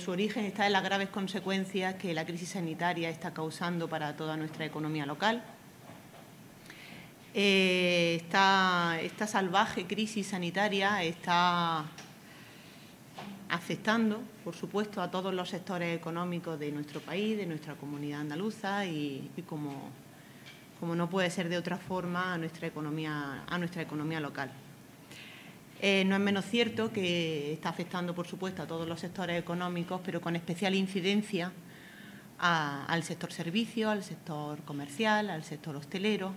su origen está en las graves consecuencias que la crisis sanitaria está causando para toda nuestra economía local. Esta salvaje crisis sanitaria está afectando, por supuesto, a todos los sectores económicos de nuestro país, de nuestra comunidad andaluza y como no puede ser de otra forma, a nuestra economía local. No es menos cierto que está afectando, por supuesto, a todos los sectores económicos, pero con especial incidencia al sector servicios, al sector comercial, al sector hostelero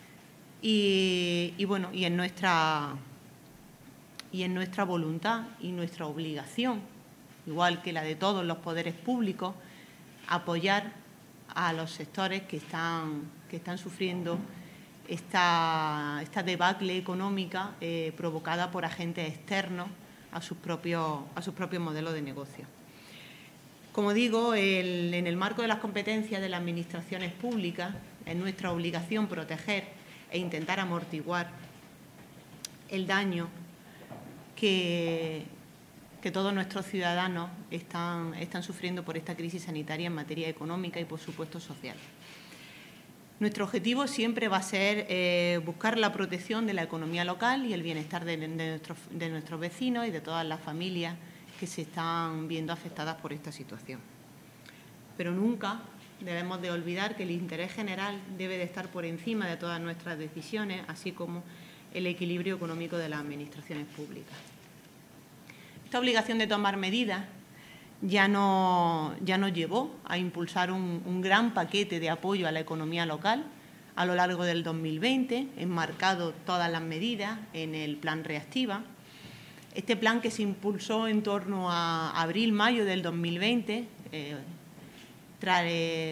y en nuestra voluntad y nuestra obligación, igual que la de todos los poderes públicos, apoyar a los sectores que están sufriendo esta debacle económica provocada por agentes externos a sus propios modelos de negocio. Como digo, en el marco de las competencias de las administraciones públicas, es nuestra obligación proteger e intentar amortiguar el daño que todos nuestros ciudadanos están sufriendo por esta crisis sanitaria en materia económica y, por supuesto, social. Nuestro objetivo siempre va a ser buscar la protección de la economía local y el bienestar de nuestros vecinos y de todas las familias que se están viendo afectadas por esta situación. Pero nunca debemos de olvidar que el interés general debe de estar por encima de todas nuestras decisiones, así como el equilibrio económico de las administraciones públicas. Esta obligación de tomar medidas ya nos llevó a impulsar un gran paquete de apoyo a la economía local a lo largo del 2020, enmarcado todas las medidas en el Plan Reactiva. Este plan, que se impulsó en torno a abril-mayo del 2020, tras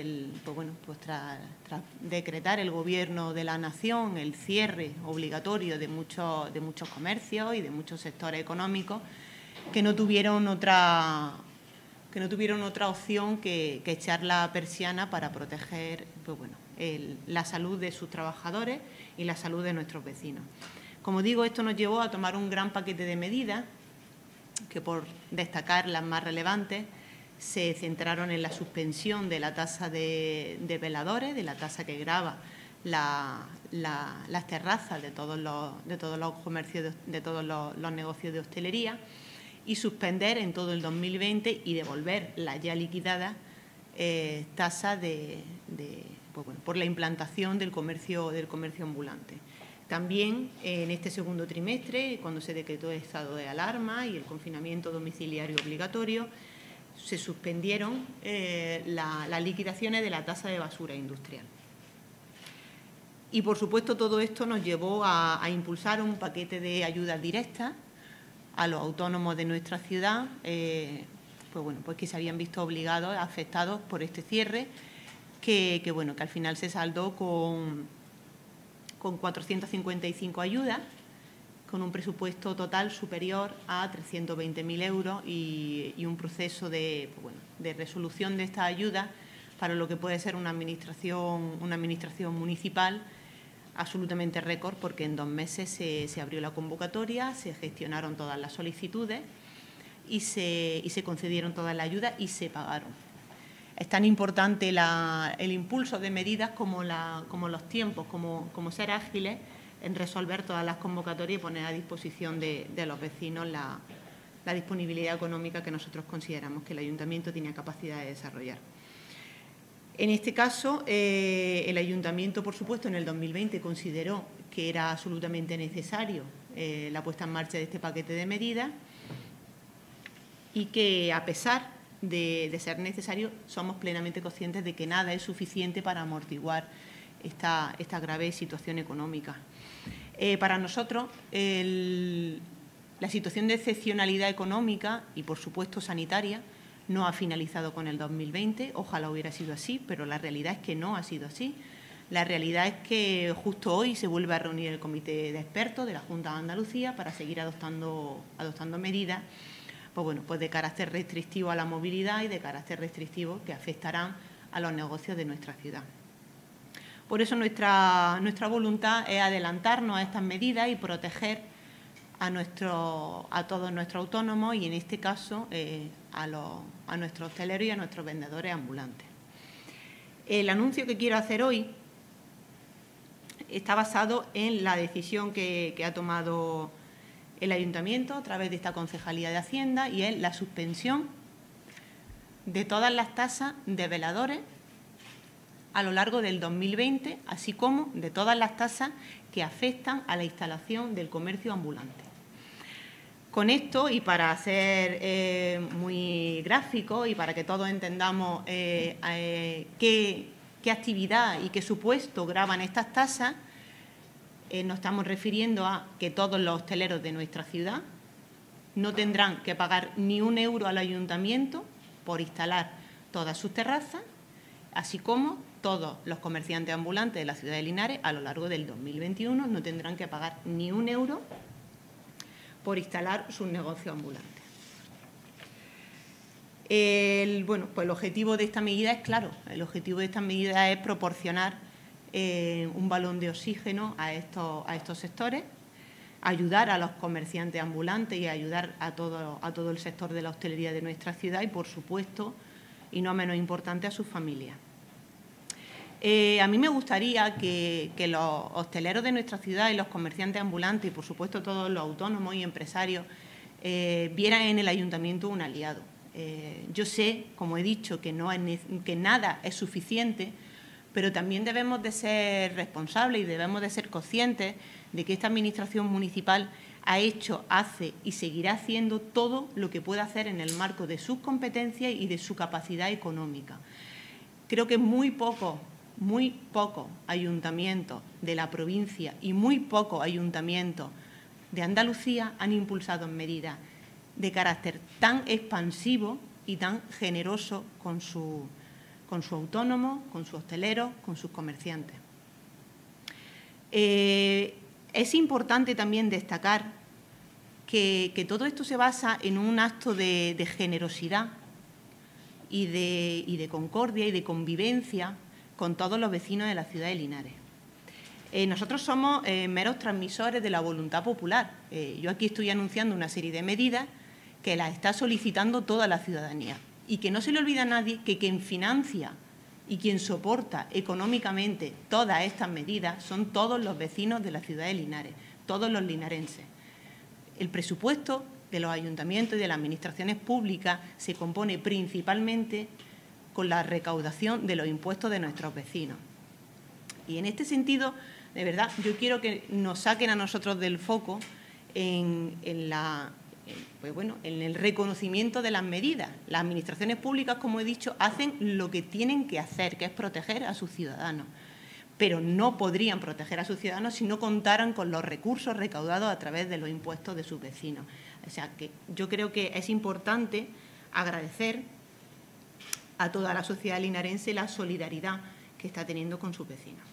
decretar el Gobierno de la Nación el cierre obligatorio de muchos comercios y de muchos sectores económicos que no tuvieron otra opción que echar la persiana para proteger la salud de sus trabajadores y la salud de nuestros vecinos. Como digo, esto nos llevó a tomar un gran paquete de medidas que, por destacar las más relevantes, se centraron en la suspensión de la tasa de veladores, de la tasa que grava las terrazas de todos los comercios, de todos los negocios de hostelería, y suspender en todo el 2020 y devolver la ya liquidada tasa por la implantación del comercio ambulante. También en este segundo trimestre, cuando se decretó el estado de alarma y el confinamiento domiciliario obligatorio, se suspendieron las liquidaciones de la tasa de basura industrial. Y, por supuesto, todo esto nos llevó a impulsar un paquete de ayudas directas a los autónomos de nuestra ciudad, que se habían visto obligados, afectados por este cierre, que al final se saldó con 455 ayudas, con un presupuesto total superior a 320.000 euros y un proceso de resolución de estas ayudas para lo que puede ser una administración municipal absolutamente récord, porque en 2 meses se abrió la convocatoria, se gestionaron todas las solicitudes y se concedieron todas las ayudas y se pagaron. Es tan importante el impulso de medidas como los tiempos, como ser ágiles en resolver todas las convocatorias y poner a disposición de los vecinos la disponibilidad económica que nosotros consideramos que el Ayuntamiento tenía capacidad de desarrollar. En este caso, el Ayuntamiento, por supuesto, en el 2020 consideró que era absolutamente necesario la puesta en marcha de este paquete de medidas y que, a pesar de ser necesario, somos plenamente conscientes de que nada es suficiente para amortiguar esta grave situación económica. Para nosotros, la situación de excepcionalidad económica y, por supuesto, sanitaria, no ha finalizado con el 2020, ojalá hubiera sido así, pero la realidad es que no ha sido así. La realidad es que justo hoy se vuelve a reunir el Comité de Expertos de la Junta de Andalucía para seguir adoptando medidas de carácter restrictivo a la movilidad y de carácter restrictivo que afectarán a los negocios de nuestra ciudad. Por eso nuestra voluntad es adelantarnos a estas medidas y proteger a todos nuestros autónomos y, en este caso, a nuestros hosteleros y a nuestros vendedores ambulantes. El anuncio que quiero hacer hoy está basado en la decisión que ha tomado el Ayuntamiento a través de esta Concejalía de Hacienda, y es la suspensión de todas las tasas de veladores a lo largo del 2020, así como de todas las tasas que afectan a la instalación del comercio ambulante. Con esto, y para ser muy gráfico y para que todos entendamos qué actividad y qué supuesto gravan estas tasas, nos estamos refiriendo a que todos los hosteleros de nuestra ciudad no tendrán que pagar ni un euro al Ayuntamiento por instalar todas sus terrazas, así como todos los comerciantes ambulantes de la ciudad de Linares a lo largo del 2021 no tendrán que pagar ni un euro por instalar sus negocios ambulantes. Bueno, pues el objetivo de esta medida es claro. El objetivo de esta medida es proporcionar un balón de oxígeno a estos sectores, ayudar a los comerciantes ambulantes y ayudar a todo el sector de la hostelería de nuestra ciudad y, por supuesto, y no menos importante, a sus familias. A mí me gustaría que los hosteleros de nuestra ciudad y los comerciantes ambulantes y, por supuesto, todos los autónomos y empresarios vieran en el Ayuntamiento un aliado. Yo sé, como he dicho, que nada es suficiente, pero también debemos de ser responsables y debemos de ser conscientes de que esta Administración municipal ha hecho, hace y seguirá haciendo todo lo que pueda hacer en el marco de sus competencias y de su capacidad económica. Creo que muy pocos ayuntamientos de la provincia y muy pocos ayuntamientos de Andalucía han impulsado medidas de carácter tan expansivo y tan generoso con su autónomo, con sus hosteleros, con sus comerciantes. Es importante también destacar que todo esto se basa en un acto de generosidad y de concordia y de convivencia con todos los vecinos de la ciudad de Linares. Nosotros somos meros transmisores de la voluntad popular. Yo aquí estoy anunciando una serie de medidas que las está solicitando toda la ciudadanía, y que no se le olvida a nadie que quien financia y quien soporta económicamente todas estas medidas son todos los vecinos de la ciudad de Linares, todos los linarenses. El presupuesto de los ayuntamientos y de las administraciones públicas se compone principalmente con la recaudación de los impuestos de nuestros vecinos. Y en este sentido, de verdad, yo quiero que nos saquen a nosotros del foco en el reconocimiento de las medidas. Las administraciones públicas, como he dicho, hacen lo que tienen que hacer, que es proteger a sus ciudadanos. Pero no podrían proteger a sus ciudadanos si no contaran con los recursos recaudados a través de los impuestos de sus vecinos. O sea, que yo creo que es importante agradecer a toda la sociedad linarense la solidaridad que está teniendo con sus vecinos.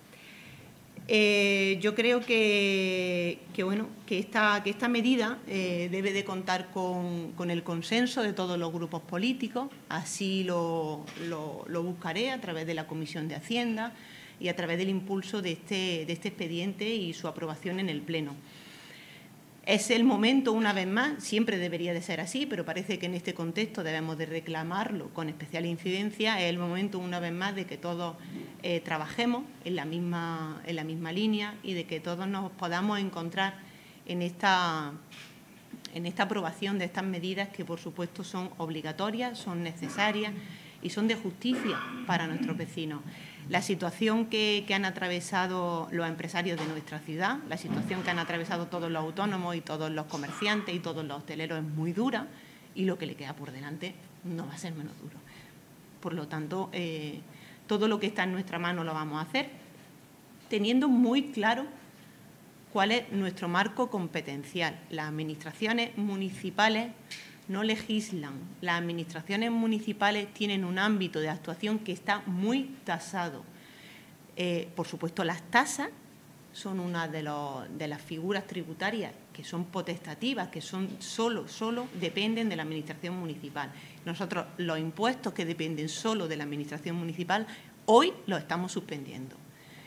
Yo creo que esta medida debe de contar con el consenso de todos los grupos políticos. Así lo buscaré a través de la Comisión de Hacienda y a través del impulso de este expediente y su aprobación en el Pleno. Es el momento, una vez más, siempre debería de ser así, pero parece que en este contexto debemos de reclamarlo con especial incidencia. Es el momento, una vez más, de que todos trabajemos en la misma línea y de que todos nos podamos encontrar en esta aprobación de estas medidas que, por supuesto, son obligatorias, son necesarias y son de justicia para nuestros vecinos. La situación que han atravesado los empresarios de nuestra ciudad, la situación que han atravesado todos los autónomos y todos los comerciantes y todos los hosteleros es muy dura, y lo que le queda por delante no va a ser menos duro. Por lo tanto, todo lo que está en nuestra mano lo vamos a hacer, teniendo muy claro cuál es nuestro marco competencial. Las administraciones municipales no legislan. Las administraciones municipales tienen un ámbito de actuación que está muy tasado. Por supuesto, las tasas son una de las figuras tributarias que son potestativas, que son solo dependen de la Administración municipal. Nosotros, los impuestos que dependen solo de la Administración municipal, hoy los estamos suspendiendo.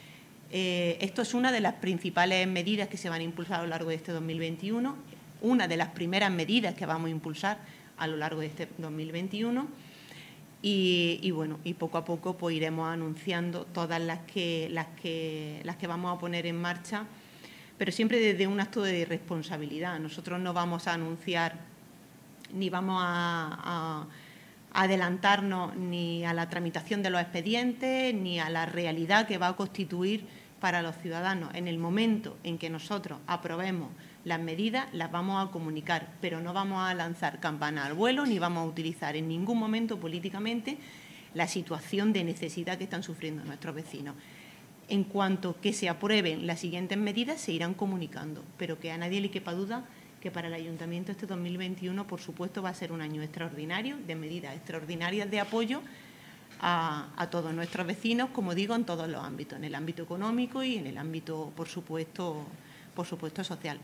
Esto es una de las principales medidas que se van a impulsar a lo largo de este 2021, una de las primeras medidas que vamos a impulsar a lo largo de este 2021 y bueno, y poco a poco pues iremos anunciando todas las que vamos a poner en marcha, pero siempre desde un acto de responsabilidad. Nosotros no vamos a anunciar ni vamos a adelantarnos ni a la tramitación de los expedientes ni a la realidad que va a constituir para los ciudadanos. En el momento en que nosotros aprobemos las medidas, las vamos a comunicar, pero no vamos a lanzar campanas al vuelo ni vamos a utilizar en ningún momento políticamente la situación de necesidad que están sufriendo nuestros vecinos. En cuanto que se aprueben las siguientes medidas, se irán comunicando, pero que a nadie le quepa duda que para el Ayuntamiento este 2021, por supuesto, va a ser un año extraordinario, de medidas extraordinarias de apoyo a todos nuestros vecinos, como digo, en todos los ámbitos, en el ámbito económico y en el ámbito, por supuesto social.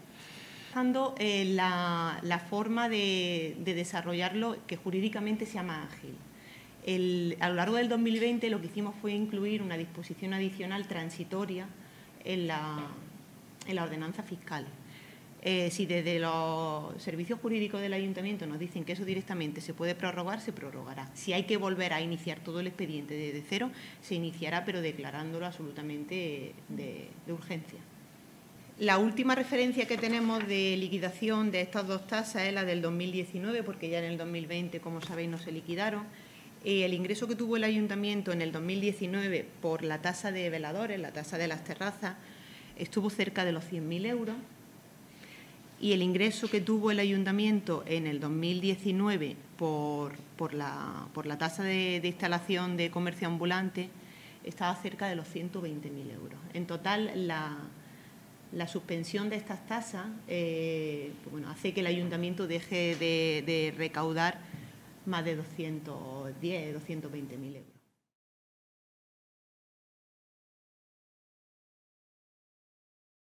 La forma de desarrollarlo, que jurídicamente sea más ágil. A lo largo del 2020 lo que hicimos fue incluir una disposición adicional transitoria en la ordenanza fiscal. Si desde los servicios jurídicos del Ayuntamiento nos dicen que eso directamente se puede prorrogar, se prorrogará. Si hay que volver a iniciar todo el expediente desde cero, se iniciará, pero declarándolo absolutamente de urgencia. La última referencia que tenemos de liquidación de estas dos tasas es la del 2019, porque ya en el 2020, como sabéis, no se liquidaron. El ingreso que tuvo el Ayuntamiento en el 2019 por la tasa de veladores, la tasa de las terrazas, estuvo cerca de los 100.000 euros. Y el ingreso que tuvo el Ayuntamiento en el 2019 por la tasa de instalación de comercio ambulante estaba cerca de los 120.000 euros. En total, la suspensión de estas tasas hace que el Ayuntamiento deje de recaudar más de 220.000 euros.